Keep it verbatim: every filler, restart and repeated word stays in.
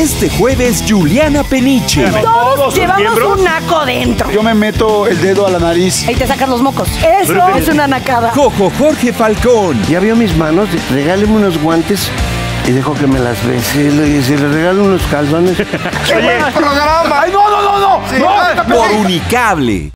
Este jueves, Juliana Peniche. Todos llevamos un naco dentro. Yo me meto el dedo a la nariz. Ahí te sacan los mocos. Eso es una nacada. Jojo Jorge Falcón. Ya vio mis manos, regáleme unos guantes y dejo que me las bese. Y si le regalo unos calzones. ¡Qué buen programa! ¡Ay, no, no, no, no! Sí, ¡No! Por Unicable.